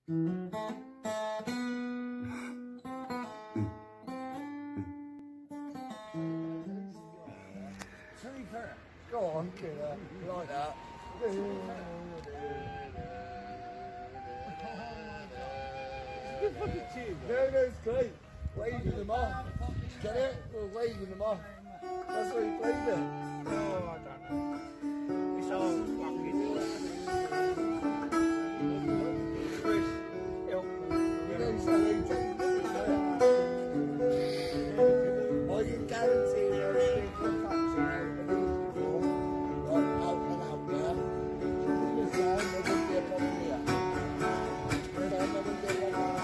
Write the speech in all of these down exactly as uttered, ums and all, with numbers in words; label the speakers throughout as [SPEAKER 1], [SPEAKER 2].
[SPEAKER 1] Go on, killer, like that. Good fucking tune. No, no, it's great. Waving them off. Get it? We're waving them off. That's why he played it.
[SPEAKER 2] Oh, I don't know. It's all fucking. Chris, help me.
[SPEAKER 1] You know, he's like eighteen, well, you guarantee those three contacts are out of these before. Like, out and out there. This time, there wouldn't be a problem here. This time, there wouldn't be a problem here.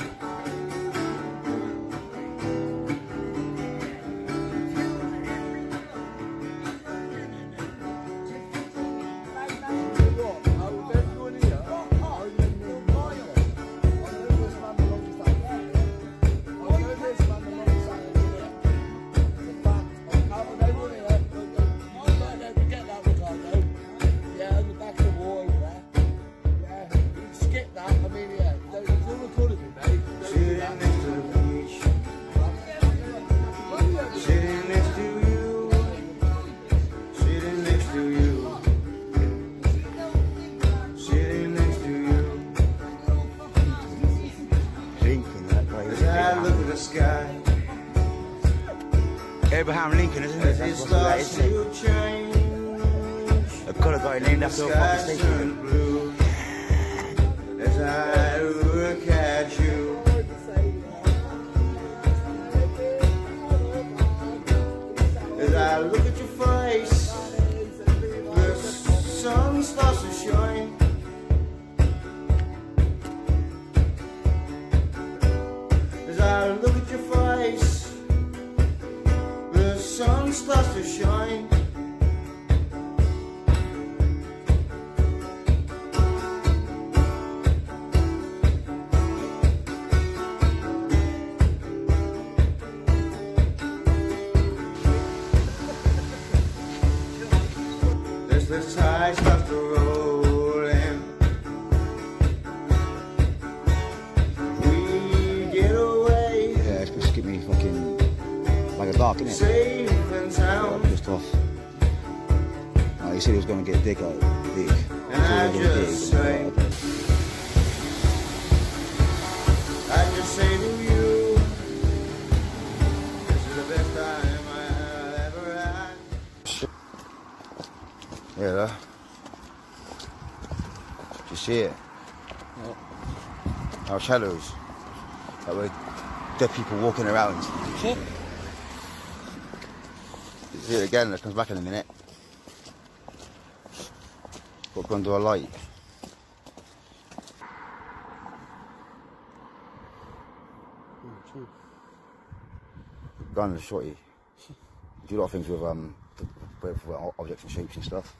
[SPEAKER 3] Abraham Lincoln, isn't it? That's what that is, isn't it? I've got a guy named after a fucking station.
[SPEAKER 4] As I look at you, as I look at your face, the sun starts to shine. As I look at your face, the sun starts to shine. As the tide starts to roll in, we get away.
[SPEAKER 3] Yeah, it's supposed to get me fucking like a dark, innit?
[SPEAKER 4] Safe and sound.
[SPEAKER 3] Pissed off. Oh, he said he was going to get a dig out. Dig.
[SPEAKER 4] And I just say, I just say to you, this is the best time I've ever had.
[SPEAKER 3] Yeah, though. Did you see it?
[SPEAKER 1] What?
[SPEAKER 3] Our shadows. That were dead people walking around.
[SPEAKER 1] Shit.
[SPEAKER 3] You see it again, it comes back in a minute. Got to go under a light. Gun shorty. Do a lot of things with um with objects and shapes and stuff.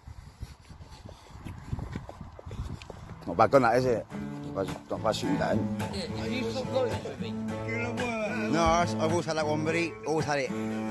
[SPEAKER 3] Not bad gun that, is it? Not bad shooting that, isn't it?
[SPEAKER 1] Yeah, have you still got it with me?
[SPEAKER 3] No, I've always had that one, buddy. Always had it.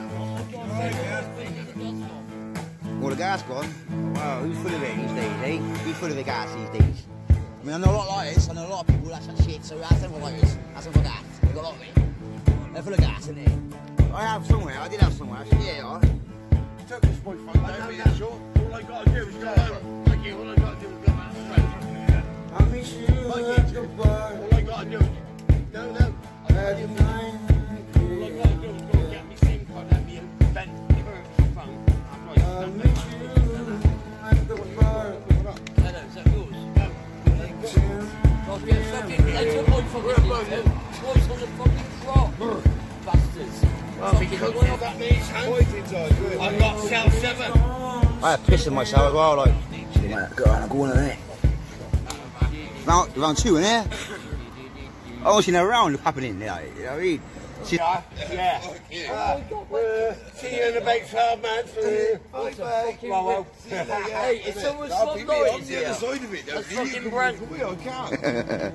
[SPEAKER 3] All the gas gone? Wow, who's full of it these days, eh? Who's full of the gas these days? I mean, I know a lot of lighters, I know a lot of people that's that shit, so ask them for lighters, ask them for gas. You've got a lot of it. They're full of gas, isn't it? I have somewhere, I did have somewhere, actually, yeah, you are.
[SPEAKER 2] You took this point from don't be that short. All I gotta do is go home. Thank you, all I gotta do is go out straight.
[SPEAKER 4] I miss you like a bird.
[SPEAKER 2] All I gotta do is, no, no. I gotta do is, all I gotta do is go and get me SIM card and me and Ben, give her a phone. I'm like,
[SPEAKER 4] I miss you like a bird.
[SPEAKER 1] Hello, is that yours? No. God, get fucking, they took my fucking shit. Voice on the fucking drop. Bastards.
[SPEAKER 2] well, because I've got these hands. I've got cell seven.
[SPEAKER 3] I had piss in my shower as well, like. Shit, mate, go on, go on in there. Round, round two in there. Oh, she's in a round happening, you know what I mean? She,
[SPEAKER 2] Yeah, yeah. Uh, see you in about twelve months.
[SPEAKER 1] Bye, well, hey, if someone's not lying here, that's fucking brand.
[SPEAKER 2] We don't count.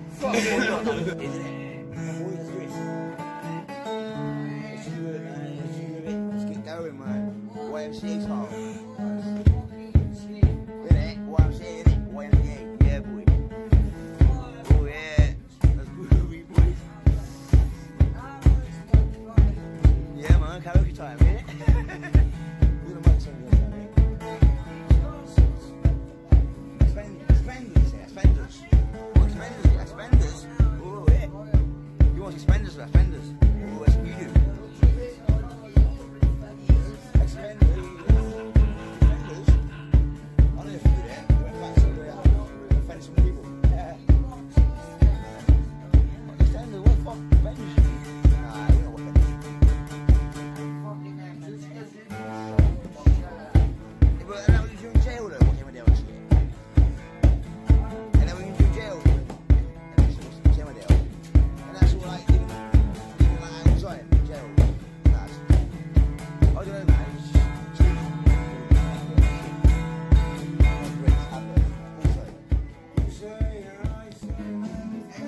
[SPEAKER 3] Let's get going, man. Y M C A style. Innit? Y M C A, innit? Y M C A. Yeah, boy. Oh, yeah.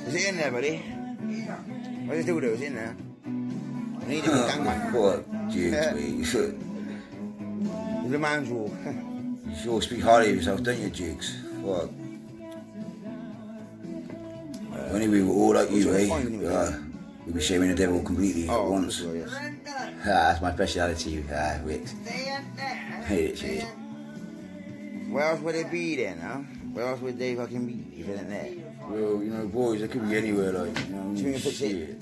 [SPEAKER 3] Is it in there, buddy? Where's the dildo? Is it in there? I need it for gangbang.
[SPEAKER 4] What? Jigs, mate.
[SPEAKER 3] It's the man's rule.
[SPEAKER 4] You sure speak highly of yourself, don't you, Jigs? Fuck. Uh, anyway, we're all like you, eh? Uh, we'll be shaming the devil completely
[SPEAKER 3] oh,
[SPEAKER 4] at once.
[SPEAKER 3] Sure, yes.
[SPEAKER 4] Ah, that's my speciality, ah, Wicks. Hate it, shit.
[SPEAKER 3] Where else would they be then, huh? Where else would they fucking be if it ain't there?
[SPEAKER 4] Well, you know, boys, they could be anywhere, like, you know,
[SPEAKER 3] Do you mean
[SPEAKER 4] shit.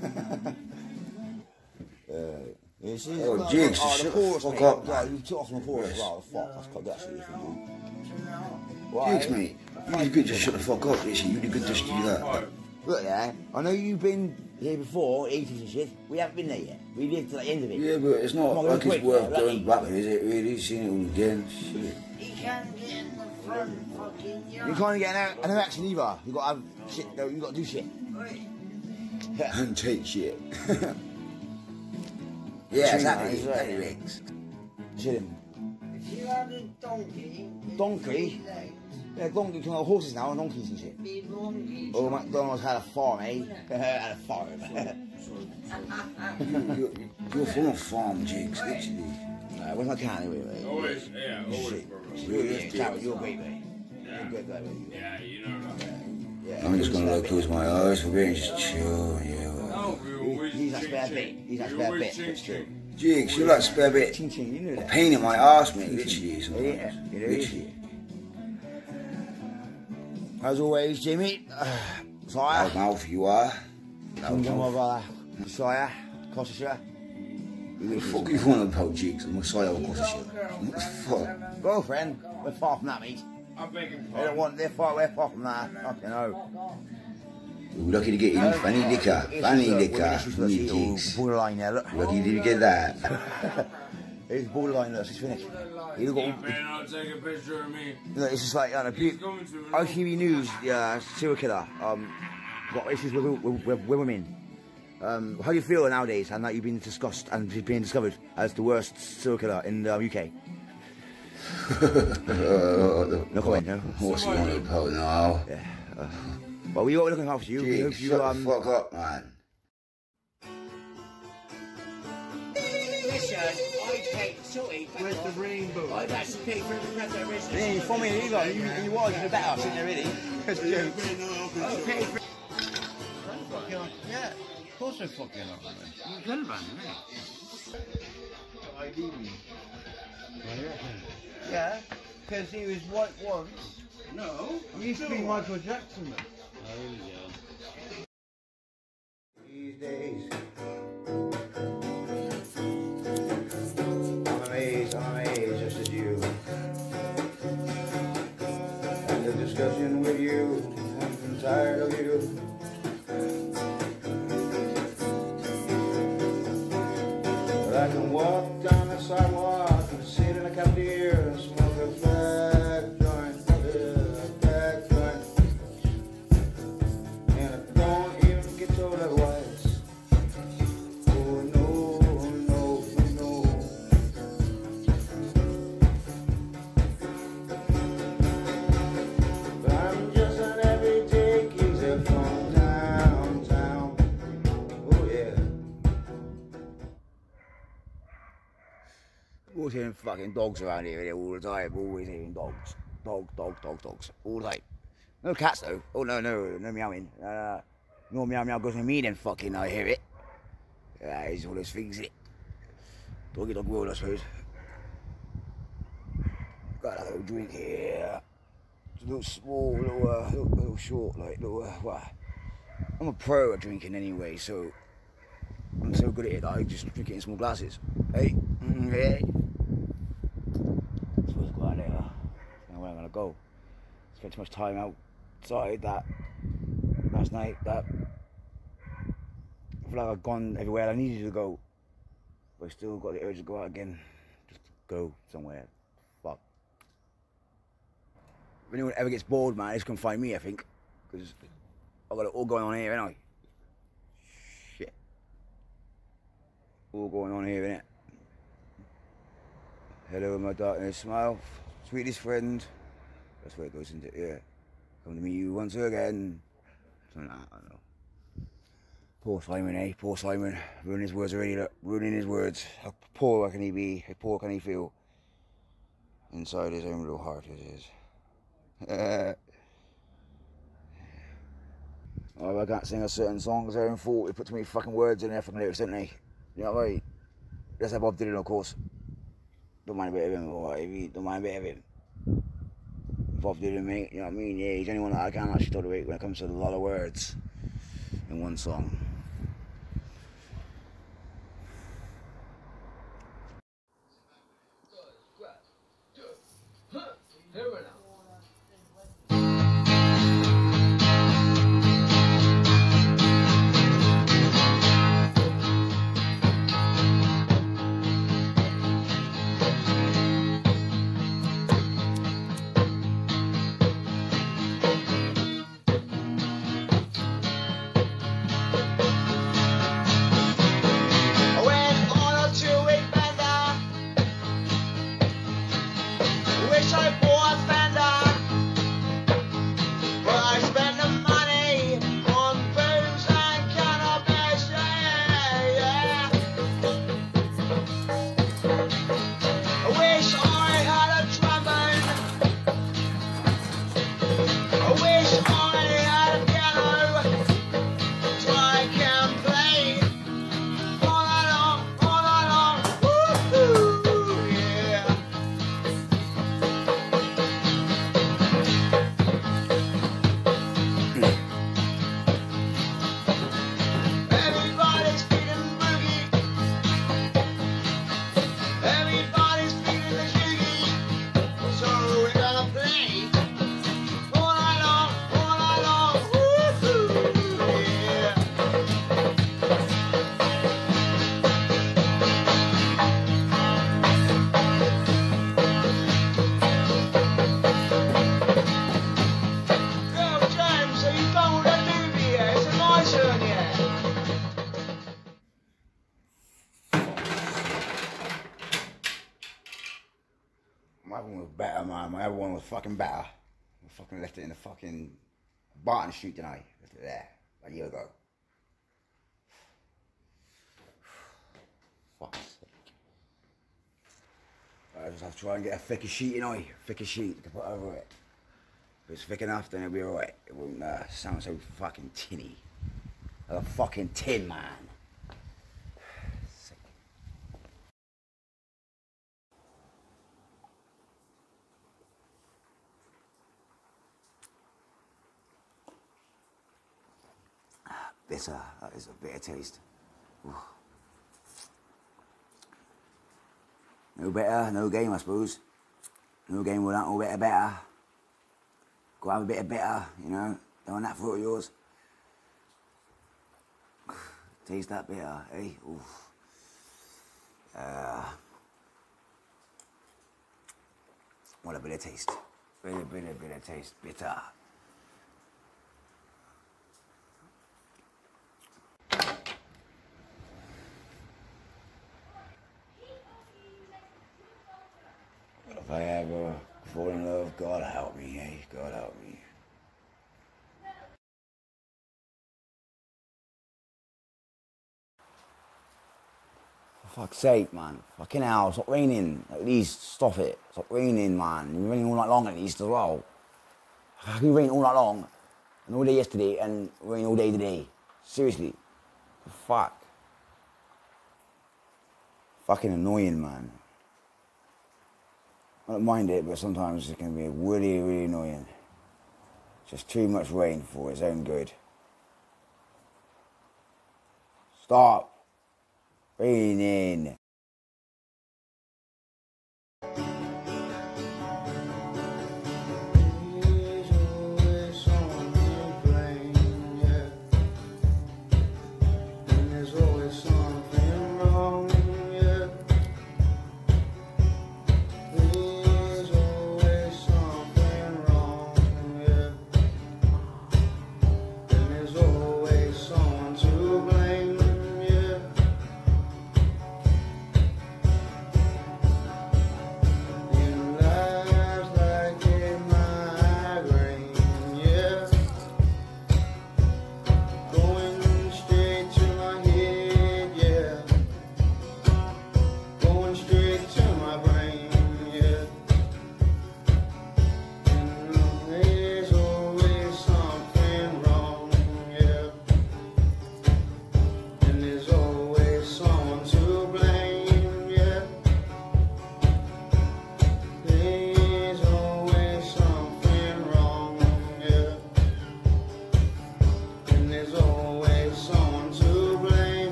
[SPEAKER 3] uh, you see,
[SPEAKER 4] oh,
[SPEAKER 3] like,
[SPEAKER 4] Jigs,
[SPEAKER 3] oh, the
[SPEAKER 4] shut
[SPEAKER 3] chorus,
[SPEAKER 4] the fuck
[SPEAKER 3] mate.
[SPEAKER 4] up.
[SPEAKER 3] Yeah, you took off from the chorus as well. Fuck, that's quite good actually. Why?
[SPEAKER 4] Jigs, mate, you could just shut the fuck up, actually. You'd be good just to do that.
[SPEAKER 3] Look there, I know you've been here before, eighties and shit. We haven't been there yet. We lived to the end of it.
[SPEAKER 4] Yeah, but it's not
[SPEAKER 3] Come on,
[SPEAKER 4] like
[SPEAKER 3] quick,
[SPEAKER 4] it's worth
[SPEAKER 3] yeah,
[SPEAKER 4] going
[SPEAKER 3] like-
[SPEAKER 4] back, is it, really? Seeing it all again? Shit.
[SPEAKER 1] He can't get in the front fucking yard.
[SPEAKER 3] You can't get an, an erection either. You got to have shit. No, you got to do shit. Yeah.
[SPEAKER 4] And take shit.
[SPEAKER 3] Yeah,
[SPEAKER 4] yeah,
[SPEAKER 3] True,
[SPEAKER 4] exactly.
[SPEAKER 3] man,
[SPEAKER 4] Exactly,
[SPEAKER 3] right.
[SPEAKER 4] Wicks.
[SPEAKER 3] Shit him.
[SPEAKER 1] If you had a donkey, with
[SPEAKER 3] Donkey?
[SPEAKER 1] three legs,
[SPEAKER 3] Yeah, donkey can have horses now and donkeys and shit.
[SPEAKER 1] be donkey.
[SPEAKER 3] Oh, McDonald's had a farm, eh? had a farm.
[SPEAKER 4] You're, you're from a farm, Jigs, literally.
[SPEAKER 3] Nah, where's my can anyway, mate?
[SPEAKER 2] Always, yeah, always,
[SPEAKER 3] Shit.
[SPEAKER 2] bro.
[SPEAKER 3] You're, yeah, Jared, you're great, mate. You're
[SPEAKER 2] Yeah.
[SPEAKER 3] good, mate.
[SPEAKER 2] Yeah, you know that.
[SPEAKER 3] Yeah.
[SPEAKER 4] I'm just gonna like close my eyes for a bit and just chill, yeah.
[SPEAKER 2] No, we always
[SPEAKER 3] He's a
[SPEAKER 2] ching,
[SPEAKER 3] spare
[SPEAKER 2] ching.
[SPEAKER 3] bit. He's a
[SPEAKER 2] We
[SPEAKER 3] spare
[SPEAKER 2] always
[SPEAKER 3] bit.
[SPEAKER 2] ching,
[SPEAKER 3] That's true.
[SPEAKER 2] ching.
[SPEAKER 4] Jigs, you're like spare bit.
[SPEAKER 3] Ching ching, you know that.
[SPEAKER 4] Pain in my ass, mate, literally. Sometimes.
[SPEAKER 3] Yeah, you know,
[SPEAKER 4] Literally.
[SPEAKER 3] As always, Jimmy.
[SPEAKER 4] Loud
[SPEAKER 3] Sire.
[SPEAKER 4] mouth, you are. Loud
[SPEAKER 3] Kingdom
[SPEAKER 4] mouth.
[SPEAKER 3] of uh, Sire. Gloucestershire.
[SPEAKER 4] What the fuck you want about Jigs? I'm sorry, of course, shit. What the fuck?
[SPEAKER 3] Girlfriend. We're far from that, mate.
[SPEAKER 2] I'm begging
[SPEAKER 3] They don't
[SPEAKER 2] pardon.
[SPEAKER 3] want. They're far. We're far from that. Fucking hell.
[SPEAKER 4] We're lucky to get in fanny liquor. Fanny liquor. From you, Jigs.
[SPEAKER 3] Borderline there. Look.
[SPEAKER 4] Lucky to get that.
[SPEAKER 3] It's borderline. Look, it's finished. You
[SPEAKER 2] You
[SPEAKER 3] got.
[SPEAKER 2] better not take a picture of me.
[SPEAKER 3] Look, it's just like uh,
[SPEAKER 2] He's coming to me.
[SPEAKER 3] I T V News, yeah, serial killer, um, got issues with, with, with, with women. Um, how do you feel nowadays, and that you've been discussed and being discovered as the worst serial killer in the U K? No comment, no.
[SPEAKER 4] What's he on about now?
[SPEAKER 3] Yeah. Uh, well, we are looking after you. We hope
[SPEAKER 4] Jigs,
[SPEAKER 3] you,
[SPEAKER 4] shut
[SPEAKER 3] um,
[SPEAKER 4] the fuck up, man.
[SPEAKER 1] Listen, I take sorry. Where's the rainbow? I've actually paid for the preservation.
[SPEAKER 3] yeah, you follow me either. You, you was, you're better, sitting there, really. That's a joke.
[SPEAKER 1] I paid for.
[SPEAKER 5] Yeah, of course I fucking up, man. You could have run,
[SPEAKER 1] Yeah, because he was white once.
[SPEAKER 5] No.
[SPEAKER 1] He used to be Michael Jackson. Man.
[SPEAKER 5] Oh, here we go.
[SPEAKER 4] These days. I'm amazed, I'm amazed just as you. And the discussion with you, I'm tired of you. But I can walk down the sidewalk and sit in a cafeteria and smoke a fat joint, a fat joint. And I don't even get told otherwise. Oh no, no, no. But I'm just an everyday geezer from downtown. Oh yeah.
[SPEAKER 3] Always hearing fucking dogs around here, here all the time. Always hearing dogs. Dog, dog, dog, dogs. All the time. No cats though. Oh no, no, no meowing. Uh, no meow meow goes with me then fucking I hear it. Yeah, it's all those things in it. Doggy dog world, I suppose. Got a little drink here. It's a little small, little, uh, little, little short, like little. Uh, well, I'm a pro at drinking anyway, so I'm so good at it that I just drink it in small glasses. Hey, mm, hey. I'm supposed to go out there. I don't know where I'm gonna go. Spent too much time outside that last night. That I feel like I've gone everywhere I needed to go, but I still got the urge to go out again. Just go somewhere. Fuck. If anyone ever gets bored, man, it's gonna find me. I think because I've got it all going on here, ain't I? Shit. All going on here, innit? Hello, my darkness, smile, sweetest friend. That's where it goes into, yeah. Come to meet you once again. something like that, I don't know. Poor Simon, eh? Poor Simon. Ruining his words already, look. Ruining his words. How poor can he be? How poor can he feel? Inside his own little heart, it is. Uh, oh, I can't sing a certain song because their own fault. They put too many fucking words in their fucking lyrics, don't they? You know what I mean? That's how Bob Dylan, of course. Don't mind a bit of him, or whatever. Don't mind a bit of him. Bob Dylan, mate, you know what I mean? Yeah, he's the only one that I can actually tolerate when it comes to a lot of words in one song. My other one was better, man. My other one was fucking better. I fucking left it in the fucking Barton Street, didn't I? Left it there a year ago. Fuck's sake. I just have to try and get a thicker sheet, you know, thicker sheet to put over it. If it's thick enough, then it'll be alright. It won't uh, sound so fucking tinny. Like a fucking tin man. Bitter, that is a bitter taste. Ooh. No better, no game, I suppose. No game without all better, better. Go have a bit of better, you know. Don't want that fruit of yours. Taste that bitter, eh? Ooh. Uh, what a bitter taste. Bitter, bitter, bitter taste. Bitter. If I ever fall in love, God help me, eh? God help me. For fuck's sake, man. Fucking hell, stop raining. At least stop it. Stop raining, man. It's raining all night long at least as well. How can you rain all night long and all day yesterday and rain all day today? Seriously. The fuck. Fucking annoying, man. I don't mind it, but sometimes it can be really, really annoying. Just too much rain for its own good. Stop raining.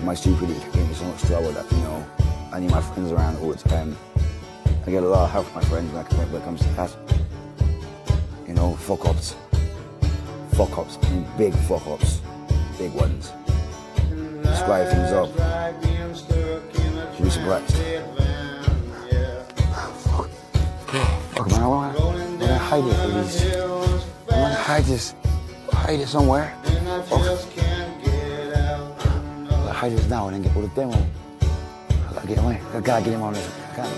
[SPEAKER 3] my stupidity gave me so much trouble that, you know, I need my friends around all the time. I get a lot of help from my friends when it comes to that. You know, fuck ups. Fuck ups. I mean, big fuck ups. Big ones. Scry things up. Give me some breakfast. Fuck. Fuck, man, I want to hide it for these. I want to hide this. Hide it somewhere. Fuck. I'll hide this now and then get all the demo. I gotta get him away. I gotta get him on this. I can't.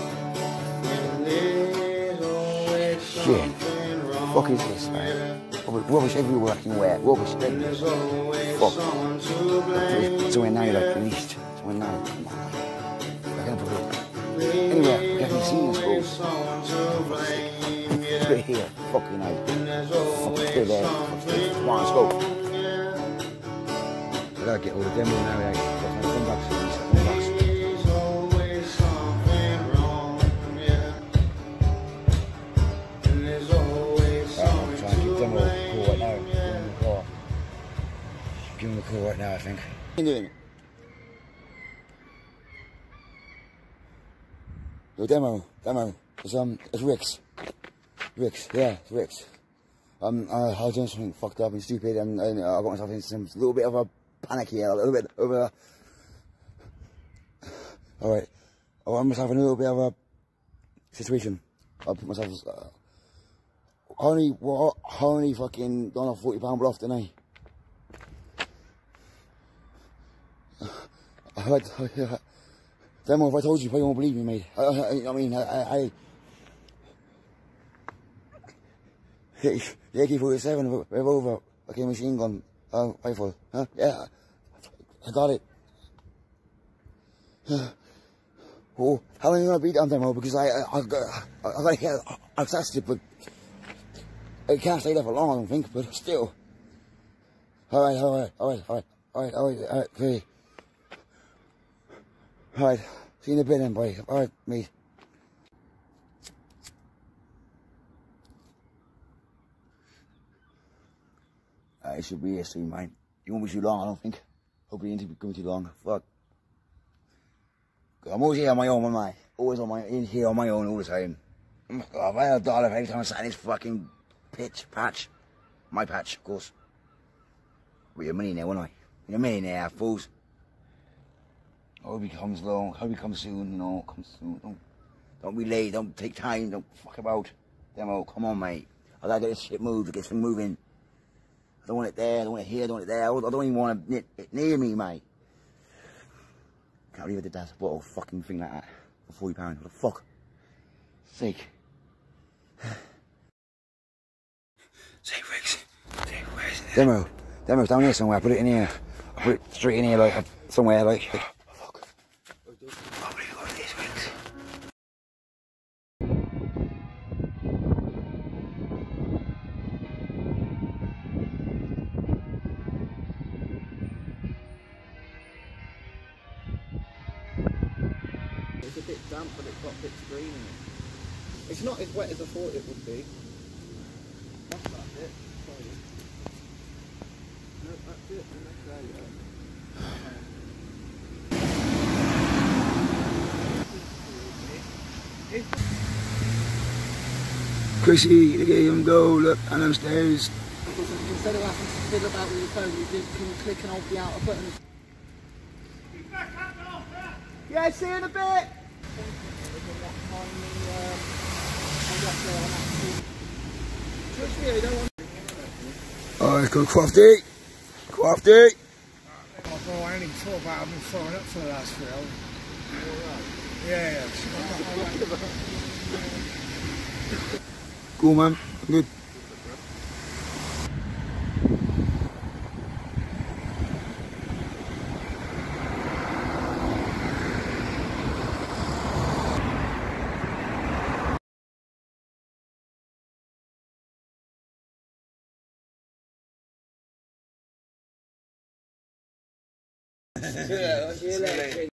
[SPEAKER 3] Shit. Fuck is this, man? Rubbish everywhere I can wear. Rubbish everywhere. Fuck. So we're now like finished. So we're now. Come on. I can't put it. Anyway, I can see this, bro. Put it here. Fucking hell. Fuck, put it there. Come on, let's go. I gotta get all the demo now. Like, come back. Come back. Give him a call right now, I think. What are you doing? Yo, demo, demo. It's um, it's Rick's. Rick's, yeah, it's Rick's. Um, uh, I was doing something fucked up and stupid, and, and uh, I got myself into some little bit of a panic here, a little bit of a. All right, I got myself in a little bit of a situation. I put myself. Uh, only what? Only fucking done a forty pound bluff, didn't I? I had, uh, Demo, if I told you, you probably won't believe me, mate. I, I, I mean, I, I, I the A K forty-seven revolver, okay, machine gun, uh, rifle, huh? Yeah, I got it. Oh, how am I gonna beat down Demo? Because I, I, I, I, I gotta get access to it, but I can't stay there for long, I don't think, but still. Alright, alright, alright, alright, alright, alright, alright, okay. Alright, see you in a bit then, boy. Alright, mate. Uh, it should be here soon, mate. It won't be too long, I don't think. Hopefully it won't be too long. Fuck. I'm always here on my own, am I? Always on my, in here on my own all the time. Oh, if I had a dollar every time I sat in this fucking pitch, patch. My patch, of course. I'll be a millionaire, won't I? Be a millionaire, fools. I hope he comes long, I hope he comes soon, you know, come soon. Don't, don't be late, don't take time, don't fuck about. Demo, come on, mate. I gotta get this shit moved, get this thing moving. I don't want it there, I don't want it here, I don't want it there. I don't even want it near me, mate. Can't believe I did that. I bought a fucking thing like that for forty pounds. What the fuck? Sake. Say, Riggs. Say, where's it? Demo. Demo's down here somewhere. I put it in here. I put it straight in here, like, somewhere, like. like
[SPEAKER 1] It's a bit damp, but it's got bits of green in it. It's not as wet as I thought it would be. That's that bit. Sorry. No, that's it. And that's there you go.
[SPEAKER 3] Chrissy, look at him go, look, and them stairs.
[SPEAKER 1] Instead of having to fiddle about with your phone, you do, can click and hold the outer button. Yeah, see you in a bit!
[SPEAKER 3] Alright, go Crofty! Crofty!
[SPEAKER 6] Oh, bro, I only thought about I've been throwing up for the last three hours. Yeah, yeah.
[SPEAKER 3] Cool, man. Good.
[SPEAKER 1] See you later.